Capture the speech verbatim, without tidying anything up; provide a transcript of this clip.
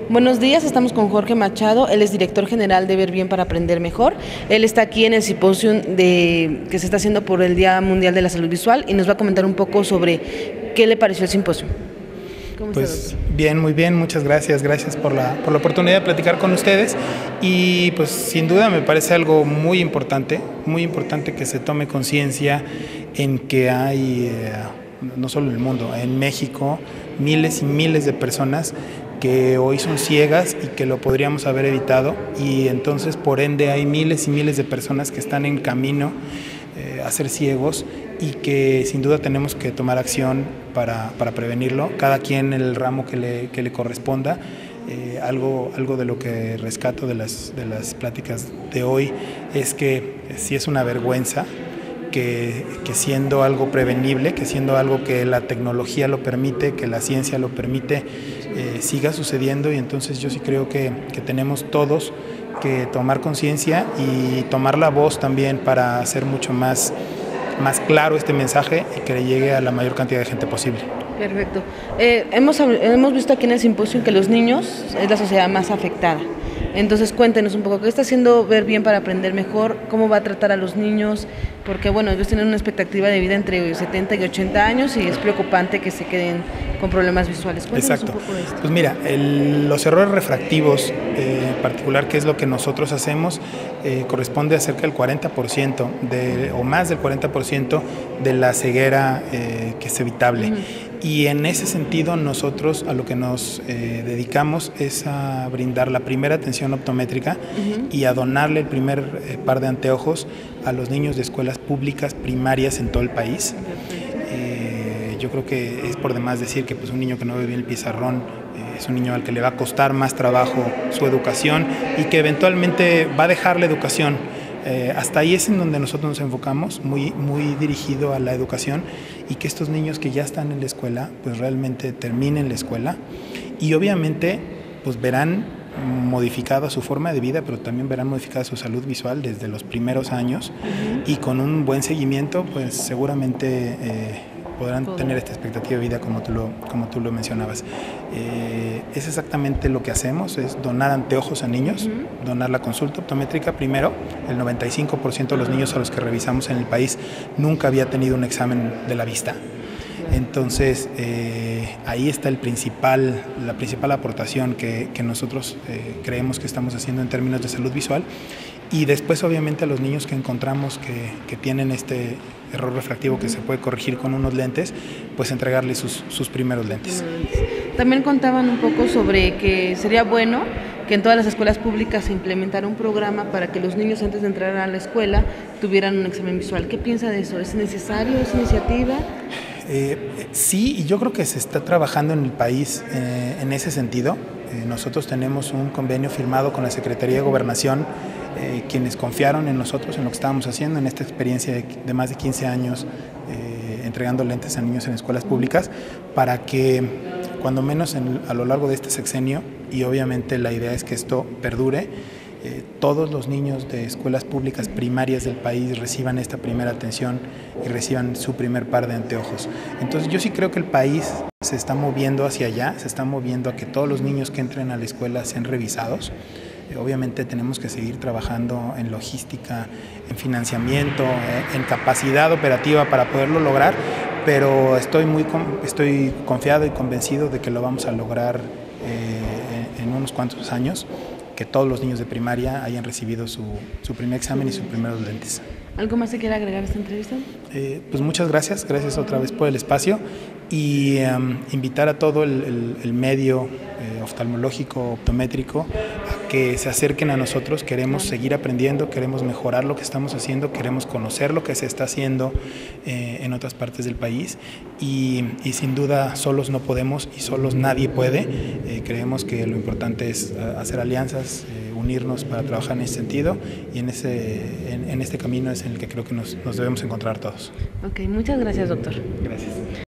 Buenos días, estamos con Jorge Machado, él es director general de Ver Bien para Aprender Mejor. Él está aquí en el simposio de, que se está haciendo por el Día Mundial de la Salud Visual y nos va a comentar un poco sobre qué le pareció el simposio. ¿Cómo pues está, bien, muy bien, muchas gracias, gracias por la, por la oportunidad de platicar con ustedes y pues sin duda me parece algo muy importante, muy importante que se tome conciencia en que hay, eh, no solo en el mundo, en México, miles y miles de personas que hoy son ciegas y que lo podríamos haber evitado, y entonces por ende hay miles y miles de personas que están en camino eh, a ser ciegos y que sin duda tenemos que tomar acción para, para prevenirlo, cada quien en el ramo que le, que le corresponda. Eh, algo, algo de lo que rescato de las, de las pláticas de hoy es que sí es una vergüenza Que, que siendo algo prevenible, que siendo algo que la tecnología lo permite, que la ciencia lo permite, eh, siga sucediendo, y entonces yo sí creo que, que tenemos todos que tomar conciencia y tomar la voz también para hacer mucho más, más claro este mensaje y que le llegue a la mayor cantidad de gente posible. Perfecto. Eh, hemos, hemos visto aquí en el simposio que los niños es la sociedad más afectada. Entonces cuéntenos un poco, ¿qué está haciendo Ver Bien para Aprender Mejor? ¿Cómo va a tratar a los niños? Porque bueno, ellos tienen una expectativa de vida entre setenta y ochenta años y es preocupante que se queden con problemas visuales. Cuéntenos Exacto. un poco de esto. Pues mira, el, los errores refractivos eh, en particular, que es lo que nosotros hacemos, eh, corresponde a cerca del cuarenta por ciento de, o más del cuarenta por ciento de la ceguera eh, que es evitable. Uh-huh. Y en ese sentido nosotros a lo que nos eh, dedicamos es a brindar la primera atención optométrica uh-huh. y a donarle el primer eh, par de anteojos a los niños de escuelas públicas primarias en todo el país. Eh, yo creo que es por demás decir que pues, un niño que no ve bien el pizarrón eh, es un niño al que le va a costar más trabajo su educación y que eventualmente va a dejar la educación. Eh, hasta ahí es en donde nosotros nos enfocamos, muy, muy dirigido a la educación, y que estos niños que ya están en la escuela, pues realmente terminen la escuela y obviamente pues verán modificada su forma de vida, pero también verán modificada su salud visual desde los primeros años, uh-huh. y con un buen seguimiento pues seguramente eh, podrán Todo. tener esta expectativa de vida como tú lo, como tú lo mencionabas. Eh, es exactamente lo que hacemos, es donar anteojos a niños, uh-huh. donar la consulta optométrica primero. El noventa y cinco por ciento de los niños a los que revisamos en el país nunca había tenido un examen de la vista. Entonces eh, ahí está el principal, la principal aportación que, que nosotros eh, creemos que estamos haciendo en términos de salud visual. Y después obviamente a los niños que encontramos que, que tienen este error refractivo que se puede corregir con unos lentes, pues entregarles sus, sus primeros lentes. También contaban un poco sobre que sería bueno que en todas las escuelas públicas se implementara un programa para que los niños antes de entrar a la escuela tuvieran un examen visual. ¿Qué piensa de eso? ¿Es necesario esa iniciativa? Eh, sí, y yo creo que se está trabajando en el país eh, en ese sentido. Eh, nosotros tenemos un convenio firmado con la Secretaría de Gobernación, eh, quienes confiaron en nosotros, en lo que estábamos haciendo, en esta experiencia de, de más de quince años eh, entregando lentes a niños en escuelas públicas, para que cuando menos en, a lo largo de este sexenio, y obviamente la idea es que esto perdure, Eh, todos los niños de escuelas públicas primarias del país reciban esta primera atención y reciban su primer par de anteojos. Entonces yo sí creo que el país se está moviendo hacia allá, se está moviendo a que todos los niños que entren a la escuela sean revisados. Eh, obviamente tenemos que seguir trabajando en logística, en financiamiento, eh, en capacidad operativa para poderlo lograr, pero estoy, muy, estoy confiado y convencido de que lo vamos a lograr eh, en unos cuantos años, que todos los niños de primaria hayan recibido su, su primer examen y sus primeros lentes. ¿Algo más se quiere agregar a esta entrevista? Eh, pues muchas gracias, gracias otra vez por el espacio, y um, invitar a todo el, el, el medio eh, oftalmológico, optométrico, a que se acerquen a nosotros. Queremos seguir aprendiendo, queremos mejorar lo que estamos haciendo, queremos conocer lo que se está haciendo eh, en otras partes del país, y, y sin duda solos no podemos y solos nadie puede. Eh, creemos que lo importante es hacer alianzas, eh, unirnos para trabajar en ese sentido, y en, ese, en, en este camino es en el que creo que nos, nos debemos encontrar todos. Ok, muchas gracias, doctor. Gracias.